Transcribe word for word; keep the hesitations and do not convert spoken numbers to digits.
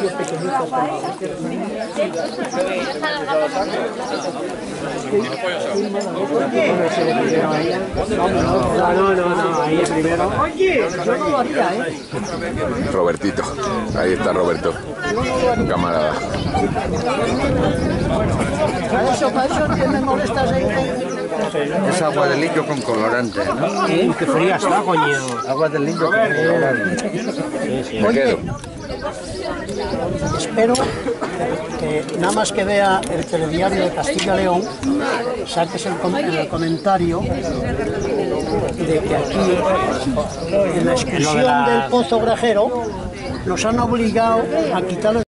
pequeñitos. No, no, no, no, ahí primero. Oye, yo no lo haría, ¿eh? Robertito, ahí está Roberto, un camarada. Para eso, para eso que me molestas ahí. Es agua de litio con colorante, ¿no? Sí, qué fría está, coño. Agua de litio con colorante. Oye, espero que nada más que vea el telediario de Castilla y León, saques el, com el comentario de que aquí, en la excursión del Pozo Grajero, nos han obligado a quitar